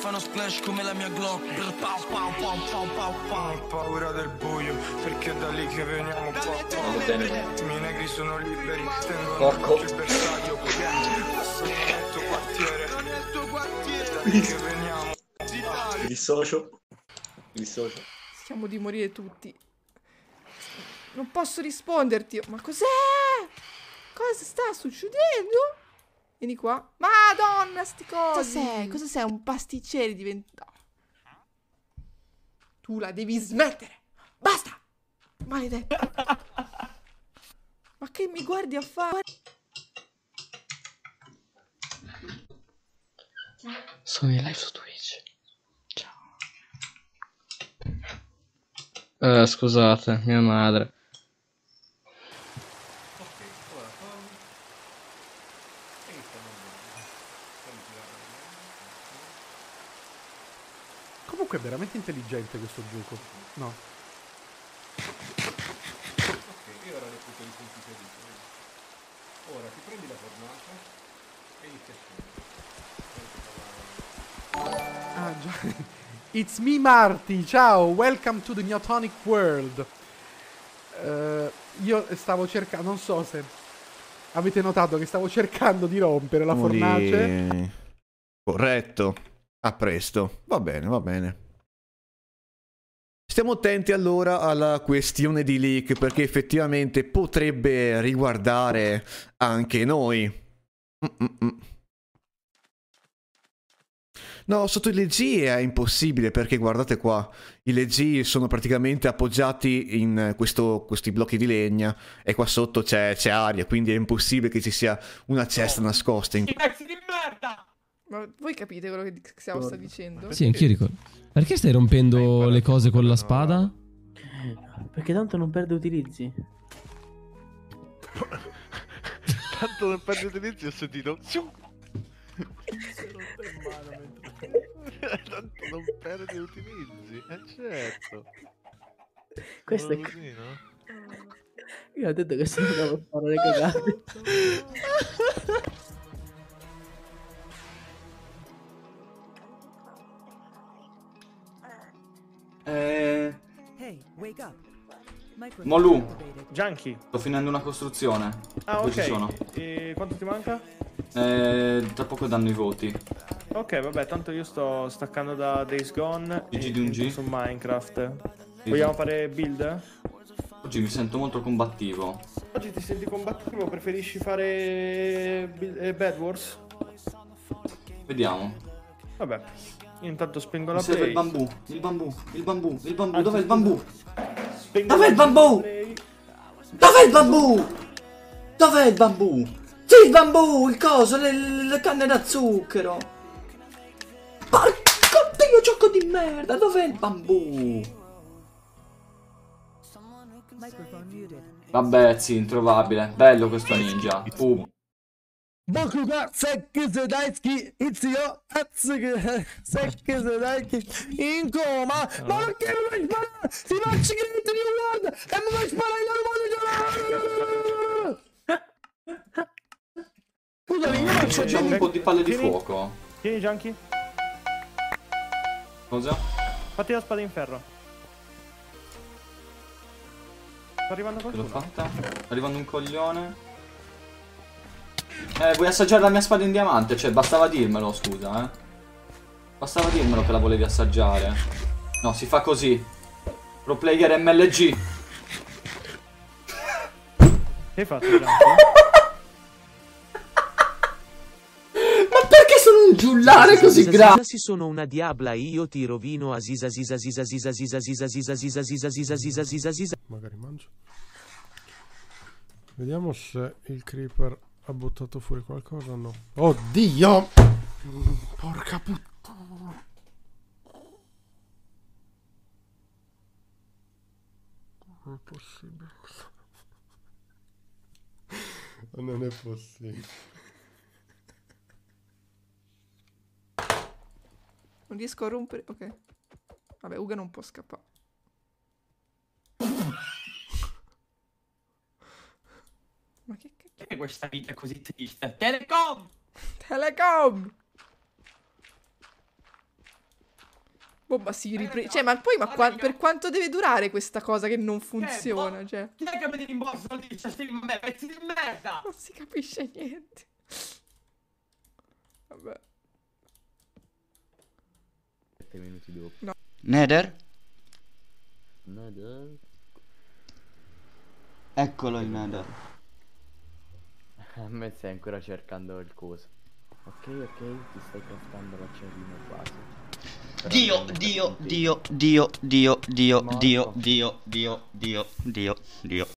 fa uno splash come la mia Glock. Pau pau pau pau pau pau. Ho paura del buio, perché è da lì che veniamo. I negri sono liberi, tengono il bersaglio. Passo nel tuo quartiere, da lì che veniamo. Mi dissocio. Rischiamo di morire tutti. Non posso risponderti. Ma cos'è? Cosa sta succedendo? Vieni qua. Madonna, sti cosi. Cosa sei? Cosa sei? Un pasticcere diventato. Tu la devi smettere. Basta. Maledetto. Ma che mi guardi a fare? Sono in live su Twitch. Ciao. Scusate, mia madre. Comunque è veramente intelligente questo gioco. No. Ok, e ora reputo i punti perduti. Ora ti prendi la fornace e inizi a scendere. Ah già. It's me Marty, ciao, welcome to the Neotonic World. Io stavo cercando, non so se avete notato che stavo cercando di rompere la fornace. Corretto. A presto. Va bene, va bene. Stiamo attenti allora alla questione di leak, perché effettivamente potrebbe riguardare anche noi. No, sotto i leggi è impossibile, perché guardate qua, i leggi sono praticamente appoggiati in questi blocchi di legna e qua sotto c'è aria, quindi è impossibile che ci sia una cesta nascosta. Pezzi di merda! Ma voi capite quello che Xiao sta dicendo? Sì, anch'io ricordo. Perché stai rompendo le cose con la spada? Perché tanto non perde utilizzi. Tanto non perde utilizzi, ho sentito. Tanto non perde utilizzi, certo. Questo è così, no? Io ho detto che se non devo fare le cagate. Molu, Junkie. sto finendo una costruzione. Ah, Dove ok. ci sono? E quanto ti manca? Tra poco danno i voti. Ok, vabbè, tanto io sto staccando da Days Gone GG di un G. su Minecraft. Sì, Vogliamo sì. fare build? Oggi mi sento molto combattivo. Oggi ti senti combattivo? Preferisci fare Bed Wars? Vediamo. Vabbè, io intanto spengo Mi la serve play. il bambù. Il bambù. Il bambù. Il bambù. Anzi, Dov'è il bambù? Spengo Dov'è il la bambù? play. Dov'è il bambù? Dov'è il bambù? Sì, il bambù, il coso, le canne da zucchero. Porco Dio, gioco di merda, dov'è il bambù? Vabbè, sì, introvabile. Bello questo ninja. Bakuga Sekki Sedaiki Izio Atsuki Sekki Sedaiki in coma. Ma perché mi vuoi sparare? Si faccia credito di World e mi vuoi sparare in Scusami, io faccio Facciamo un po' di palle di fuoco. Tieni, Junkie. Cosa? Fatti la spada in ferro. Sta arrivando L'ho qualcuno? fatta. Sta arrivando un coglione. Vuoi assaggiare la mia spada in diamante? Cioè, bastava dirmelo, scusa, Bastava dirmelo che la volevi assaggiare. No, si fa così. Pro player MLG. Che hai fatto, Junkie? Ma perché sono un giullare così grande? Se sono una diabla io ti rovino a zisa zisa zisa zisa zisa zisa zisa zisa zisa zisa zisa zisa zisa. Magari mangio. Vediamo se il creeper ha buttato fuori qualcosa o no. Oddio! Porca puttana. Non è possibile. Non è possibile. Non riesco a rompere. Ok. Vabbè, Uga non può scappare. Ma che Perché questa vita è così triste? Telecom! Telecom! Boh, ma si riprende. Cioè, ma poi per quanto deve durare questa cosa che non funziona? Cioè, Chi è che mi rimborsa soldi di ciascun me? Pezzi di merda! non si capisce niente. Vabbè. 7 minuti dopo. No. Nether? Nether? Eccolo il Nether. A me stai ancora cercando il coso. Ok, ti stai craftando l'acciarino base. Dio.